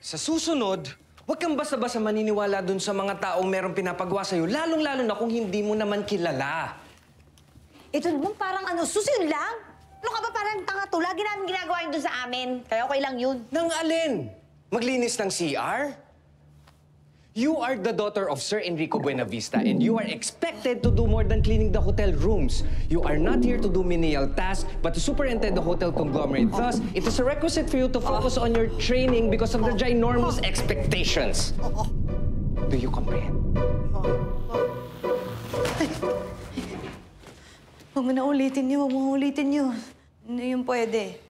Sa susunod, huwag kang basta-basta maniniwala dun sa mga taong merong pinapagawa sa'yo, lalong-lalo na kung hindi mo naman kilala. Ito naman parang susunod lang. Ano ka ba parang tanga to? Lagi namin ginagawa yun doon sa amin. Kaya okay lang yun. Nang alin? Maglinis ng CR? You are the daughter of Sir Enrico Buenavista and you are expected to do more than cleaning the hotel rooms. You are not here to do menial tasks, but to superintend the hotel conglomerate. Thus, it is a requisite for you to focus on your training because of the ginormous expectations. Do you comprehend? Huwag mo na ulitin yun. Huwag mo ulitin yun. Hindi yun pwede.